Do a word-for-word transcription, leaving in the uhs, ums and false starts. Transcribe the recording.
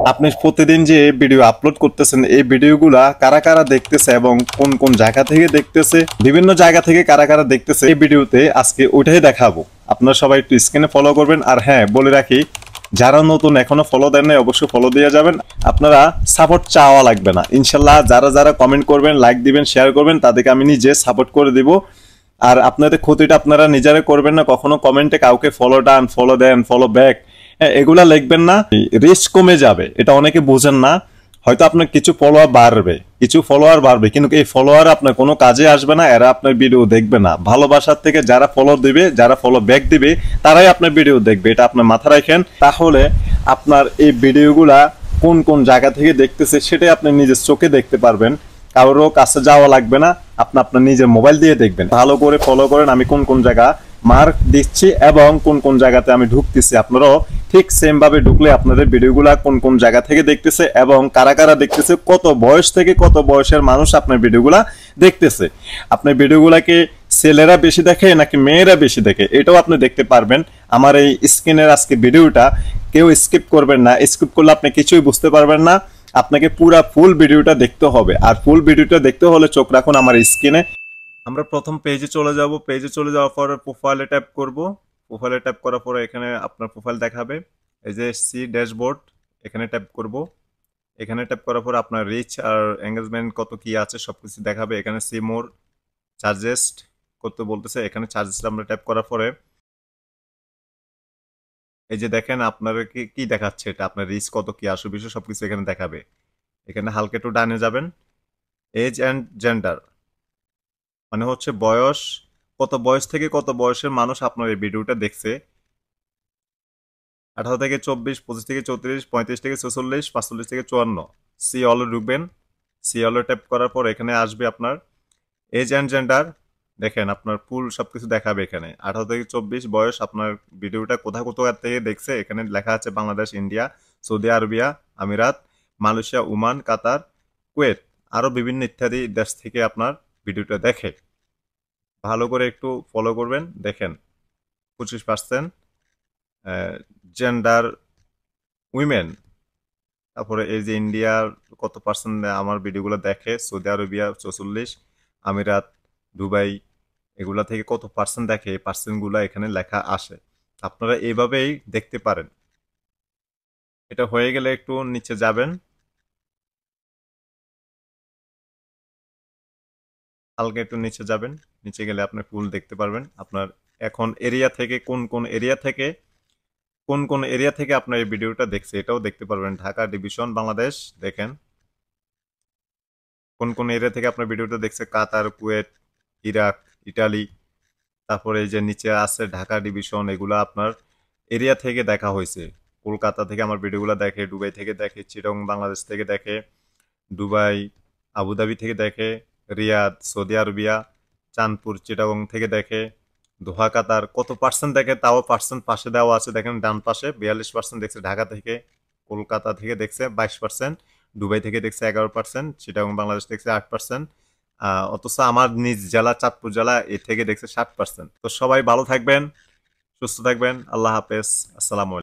আপনি প্রতিদিন যে ভিডিও আপলোড করতেছেন এই ভিডিওগুলা কারা কারা দেখতেছে এবং কোন কোন জায়গা থেকে দেখতেছে, বিভিন্ন জায়গা থেকে কারা কারা দেখতেছে এই ভিডিওতে আজকে ওইটাই দেখাবো। আপনারা সবাই একটু স্ক্রিনে ফলো করবেন। আর হ্যাঁ, বলে রাখি, যারা নতুন এখনো ফলো দেন নাই অবশ্যই ফলো দিয়ে যাবেন। আপনারা সাপোর্ট চাওয়া লাগবে না, ইনশাল্লাহ যারা যারা কমেন্ট করবেন, লাইক দিবেন, শেয়ার করবেন, তাদেরকে আমি নিজে সাপোর্ট করে দিব। আর আপনাদের ক্ষতিটা আপনারা নিজেরা করবেন না। কখনো কমেন্টে কাউকে ফলো ডান, ফলো দেন, ফলো ব্যাক এগুলা লিখবেন না, রিস্ক কমে যাবে। এটা অনেকে বোঝেন না। হয়তো আপনার কিছু ফলোয়ার বাড়বে, কিছু ফলোয়ার বাড়বে, কিন্তু এই ফলোয়ার আপনার কোনো কাজে আসবে না। এরা আপনার ভিডিও দেখবে না। ভালোবাসার থেকে যারা ফলো দিবে, যারা ফলো ব্যাক দিবে, তারাই আপনার ভিডিও দেখবে। এটা আপনার মাথা রাখেন। তাহলে আপনার এই ভিডিওগুলা কোন কোন জায়গা থেকে দেখতেছে সেটাই আপনি নিজের চোখে দেখতে পারবেন। কারোর কাছে যাওয়া লাগবে না, আপনি আপনার নিজের মোবাইল দিয়ে দেখবেন। ভালো করে ফলো করেন আমি কোন কোন জায়গা মার্ক দিচ্ছি এবং কোন কোন জায়গাতে আমি ঢুকতেছি। আপনারাও ঠিক সেম ভাবে ঢুকলে আপনাদের ভিডিওগুলা কোন কোন জায়গা থেকে দেখতেছে এবং কারা কারা দেখতেছে, কত বয়স থেকে কত বয়সের মানুষ আপনার ভিডিওগুলা দেখতেছে। আপনার ভিডিওগুলাকে ছেলেরা বেশি দেখে নাকি মেয়েরা বেশি দেখে, এটাও আপনি দেখতে পারবেন। আমার এই স্ক্রিনের আজকে ভিডিওটা কেউ স্কিপ করবেন না। স্কিপ করলে আপনি কিছুই বুঝতে পারবেন না। আপনাকে পুরা ফুল ভিডিওটা দেখতে হবে। আর ফুল ভিডিওটা দেখতে হলে চোখ রাখুন আমার স্ক্রিনে। আমরা প্রথম পেজে চলে যাব। পেজে চলে যাওয়ার পরে প্রোফাইলে ট্যাপ করব। প্রোফাইলে ট্যাপ করার পরে এখানে আপনার প্রোফাইল দেখাবে। এই যে সি ড্যাশবোর্ড, এখানে ট্যাপ করব। এখানে ট্যাপ করার পর আপনার রিচ আর এঙ্গেজমেন্ট কত কি আছে সবকিছু দেখাবে। এখানে সি মোর চার্জেস করতে বলতেছে, এখানে চার্জেস আমরা ট্যাপ করার পরে এই যে দেখেন আপনার কি কি দেখাচ্ছে, এটা আপনার রিচ কত কি আসে বিষয় সবকিছু এখানে দেখাবে। এখানে হালকা একটু ডানে যাবেন। এজ অ্যান্ড জেন্ডার মানে হচ্ছে বয়স, কত বয়স থেকে কত বয়সের মানুষ আপনার এই ভিডিওটা দেখছে। আঠারো থেকে চব্বিশ, পঁচিশ থেকে চৌত্রিশ, পঁয়ত্রিশ থেকে ছেচল্লিশ, পাঁচচল্লিশ থেকে চুয়ান্ন। সি অলে ঢুকবেন। সি অলে ট্যাপ করার পর এখানে আসবে আপনার এজ অ্যান্ড জেন্ডার। দেখেন আপনার ফুল সবকিছু দেখাবে। এখানে আঠারো থেকে চব্বিশ বয়স, আপনার ভিডিওটা কোথাও কোথাও থেকে দেখছে। এখানে লেখা আছে বাংলাদেশ, ইন্ডিয়া, সৌদি আরবিয়া, আমিরাত, মালয়েশিয়া, ওমান, কাতার, কুয়েত, আরো বিভিন্ন ইত্যাদি দেশ থেকে আপনার ভিডিওটা দেখে। ভালো করে একটু ফলো করবেন। দেখেন পঁচিশ পার্সেন্ট জেন্ডার উইমেন। তারপরে এই যে ইন্ডিয়ার কত পার্সেন্ট আমার ভিডিওগুলো দেখে, সৌদি আরবিয়া চৌচল্লিশ, আমিরাত, দুবাই এগুলা থেকে কত পার্সেন্ট দেখে, এই পার্সেন্টগুলো এখানে লেখা আসে। আপনারা এইভাবেই দেখতে পারেন। এটা হয়ে গেলে একটু নিচে যাবেন, হালকা একটু নিচে যাবেন। নিচে গেলে আপনি ফুল দেখতে পারবেন। আপনার এখন এরিয়া থেকে কোন কোন এরিয়া থেকে কোন কোন এরিয়া থেকে আপনার এই ভিডিওটা দেখছে এটাও দেখতে পারবেন। ঢাকা ডিভিশন বাংলাদেশ, দেখেন কোন কোন এরিয়া থেকে আপনার ভিডিওটা দেখছে। কাতার, কুয়েত, ইরাক, ইটালি, তারপরে এই যে নিচে আছে ঢাকা ডিভিশন, এগুলা আপনার এরিয়া থেকে দেখা হয়েছে। কলকাতা থেকে আমার ভিডিওগুলো দেখে, দুবাই থেকে দেখে, চিটাগং বাংলাদেশ থেকে দেখে, দুবাই আবুধাবি থেকে দেখে, Riyadh Saudi Arabia, Chandpur Chittagong থেকে দেখে, দোহা কাতার। কত পার্সেন্ট দেখে তাও পার্সেন্ট পাশে দেওয়া আছে। দেখেন ডান পাশে বিয়াল্লিশ পার্সেন্ট দেখছে ঢাকা থেকে, কলকাতা থেকে দেখছে বাইশ পার্সেন্ট, দুবাই থেকে দেখছে এগারো পার্সেন্ট, চিটাগং বাংলাদেশ দেখছে আট পার্সেন্ট। অথচ আমার নিজ জেলা চাঁদপুর জেলা এ থেকে দেখছে ষাট পার্সেন্ট। তো সবাই ভালো থাকবেন, সুস্থ থাকবেন। আল্লাহ হাফেজ, আসসালামু আলাইকুম।